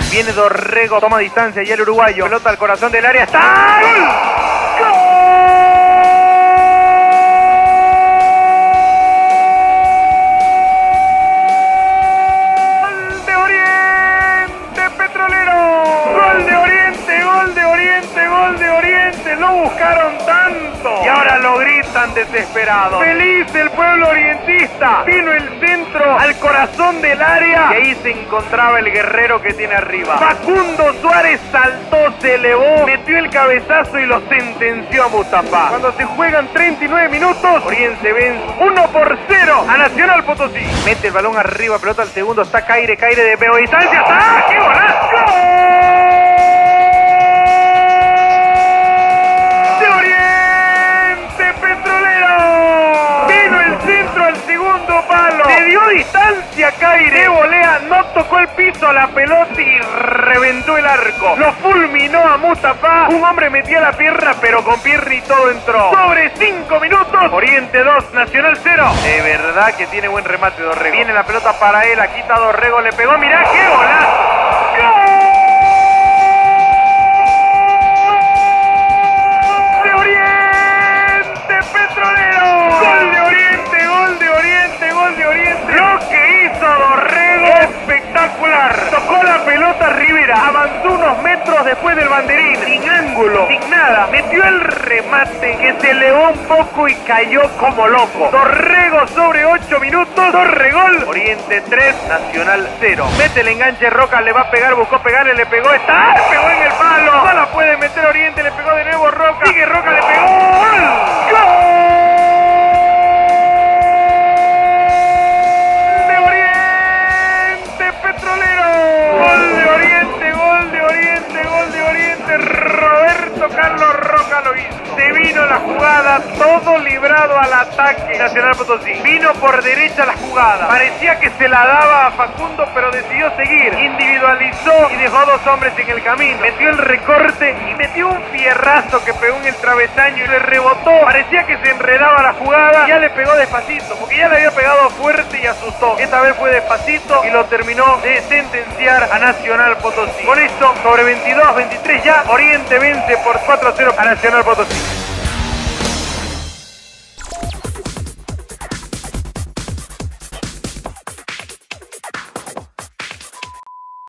Viene Dorrego, toma distancia y el uruguayo. Pelota al corazón del área. ¡Está! ¡Gol! ¡Gol de Oriente Petrolero! ¡Gol de Oriente! ¡Gol de Oriente! ¡Gol de Oriente! ¡Lo buscaron tanto! Y ahora lo gritan desesperados. ¡Feliz el pueblo orientista! Vino el centro al corazón del área y ahí se encontraba el guerrero que tiene arriba. Facundo Suárez saltó, se elevó, metió el cabezazo y lo sentenció a Mustafa. Cuando se juegan 39 minutos, Oriente vence 1-0 a Nacional Potosí. Mete el balón arriba, pelota al segundo, está Caire de medio distancia. ¡Ah! ¡Qué golazo! Segundo palo, le dio distancia a Caire, de volea, no tocó el piso a la pelota y reventó el arco. Lo fulminó a Mustafa, un hombre metía la pierna, pero con pierna y todo entró. Sobre 5 minutos, Oriente 2, Nacional 0. De verdad que tiene buen remate Dorrego. Viene la pelota para él, aquí está Dorrego, le pegó, mirá qué golazo. ¡Gol! ¡De Oriente Petrolero! ¡Gol de Oriente! ¡Gol de Oriente! ¡Gol de Oriente! Lo que hizo Dorrego, espectacular. Tocó la pelota Rivera, avanzó unos metros después del banderín, sin ángulo, sin nada. Metió el remate que se elevó un poco y cayó como loco. Dorrego sobre 8 minutos, Dorregol. Oriente 3, Nacional 0. Mete el enganche, Roca le va a pegar, buscó pegarle, le pegó, está, pegó en el palo. No la puede meter Oriente, le pegó de nuevo Roca. Sigue Roca, le pegó. ¡Gol! ¡Gol! Roberto Carlos Roca lo hizo. Se vino la jugada, todo librado al ataque Nacional Potosí. Vino por derecha la jugada. Parecía que se la daba a Facundo, pero decidió seguir. Individualizó y dejó 2 hombres en el camino. Metió el recorte y metió un fierrazo que pegó en el travesaño y le rebotó. Parecía que se enredaba la jugada. Ya le pegó despacito, porque ya le había pegado fuerte y asustó. Esta vez fue despacito y lo terminó de sentenciar a Nacional Potosí. Con esto, sobre 22-23 ya, Oriente vence por 4-0 a Nacional Potosí.